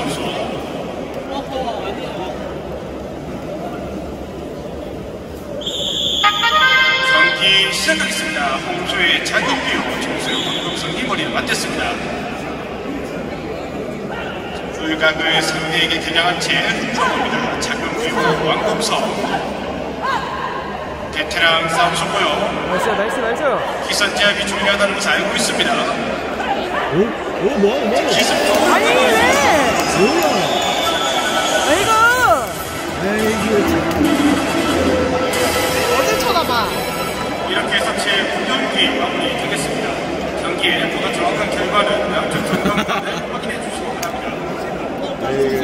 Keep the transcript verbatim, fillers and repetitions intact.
선수. 경기 시작하겠습니다. 홍조의 장윤규, 정수영, 황금성이 머리를 맞댔습니다. 불각을 상대에게 겨냥한 채 흡입니다. 장윤규, 황금성. 베테랑 싸움이셨고요. 나이스 나이스 나이스. 기선제압이 중요하다는 것을 알고 있습니다. 오? 오 뭐야 뭐야. 기선 아니 왜? 뭐야? 아이고. 에이구 참. 어딜 쳐다봐. 이렇게 해서 제구 경기 마무리되겠습니다. 경기에 보다 정확한 결과는 양쪽 전광판을 확인해 주시기 바랍니다.